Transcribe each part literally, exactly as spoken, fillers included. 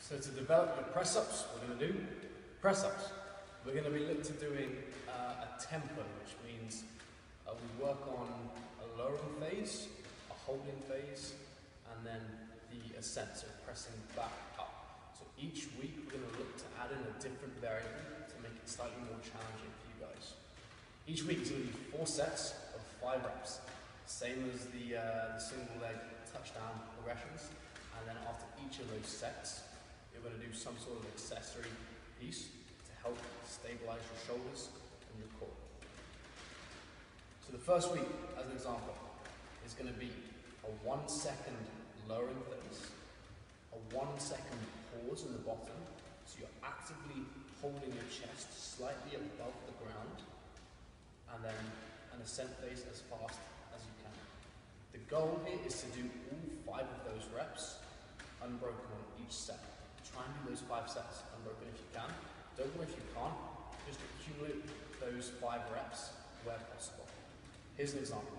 So to develop your press-ups, we're going to do press-ups. We're going to be looked to doing uh, a tempo, which means uh, we work on a lowering phase, a holding phase, and then the ascent, so pressing back up. So each week we're going to look to add in a different variable to make it slightly more challenging for you guys. Each week is going to be four sets of five reps, same as the, uh, the single leg touchdown progressions, and then after each of those sets you're going to do some sort of accessory piece to help stabilize your shoulders and your core. So the first week, as an example, is going to be a one second lowering phase, a one second pause in the bottom, so you're actively holding your chest slightly above the ground, and then an ascent phase as fast as you can. The goal here is to do all five of those reps unbroken on each set. Try and do those five sets unbroken if you can. Don't worry if you can't, just accumulate those five reps where possible. Here's an example.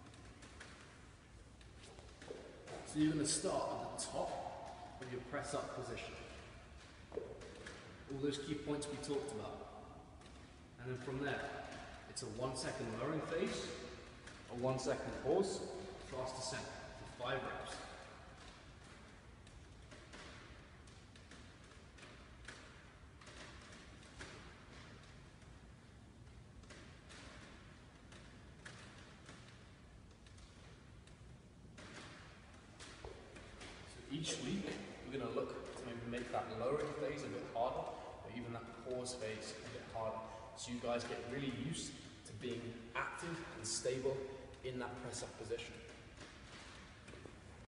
So you're going to start at the top of your press up position. All those key points we talked about. And then from there, it's a one second lowering phase, a one second pause, fast ascent for five reps. Each week, we're going to look to maybe make that lowering phase a bit harder, or even that pause phase a bit harder, so you guys get really used to being active and stable in that press-up position.